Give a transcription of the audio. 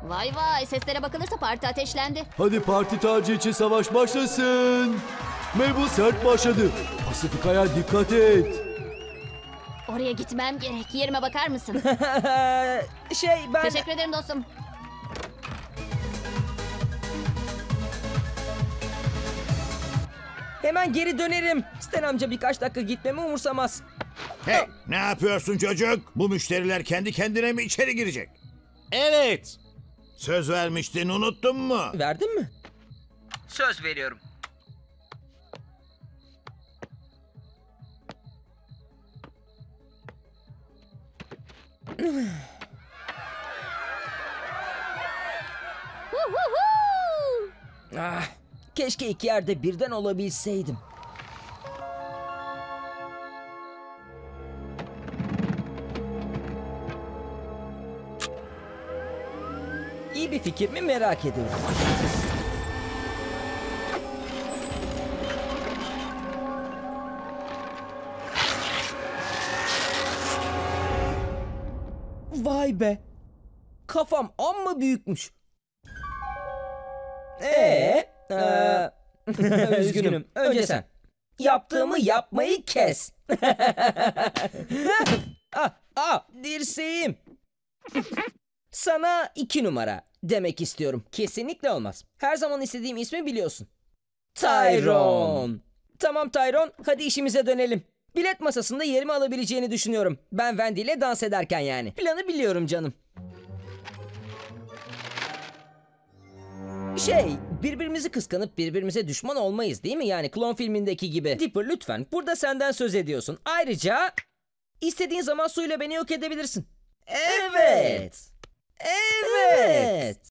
Vay vay, seslere bakılırsa parti ateşlendi. Hadi parti tacı için savaş başlasın. Mabel sert başladı. Pasifika'ya dikkat et. Oraya gitmem gerek. Yerime bakar mısın? Ben... Teşekkür ederim dostum. Hemen geri dönerim. Stan amca birkaç dakika gitmemi umursamaz. Hey, ne yapıyorsun çocuk? Bu müşteriler kendi kendine mi içeri girecek? Evet. Söz vermiştin, unuttun mu? Verdin mi? Söz veriyorum. Keşke iki yerde birden olabilseydim. İyi bir fikir mi merak ediyorum. Vay be. Kafam amma büyükmüş. Üzgünüm. Önce sen. Yaptığımı yapmayı kes. Dirseğim. Sana 2 numara demek istiyorum. Kesinlikle olmaz. Her zaman istediğim ismi biliyorsun. Tyrone. Tamam Tyrone, hadi işimize dönelim. Bilet masasında yerimi alabileceğini düşünüyorum. Ben Wendy ile dans ederken yani. Planı biliyorum canım. Birbirimizi kıskanıp birbirimize düşman olmayız değil mi? Yani klon filmindeki gibi. Dipper lütfen, burada senden söz ediyorsun. Ayrıca istediğin zaman suyla beni yok edebilirsin. Evet.